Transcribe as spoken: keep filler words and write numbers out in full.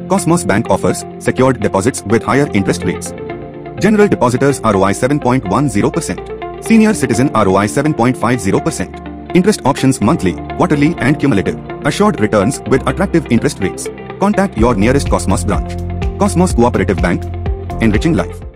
Cosmos Bank offers secured deposits with higher interest rates. General Depositors R O I seven point one zero percent. Senior Citizen R O I seven point five zero percent. Interest options monthly, quarterly and cumulative. Assured returns with attractive interest rates. Contact your nearest Cosmos branch. Cosmos Cooperative Bank. Enriching life.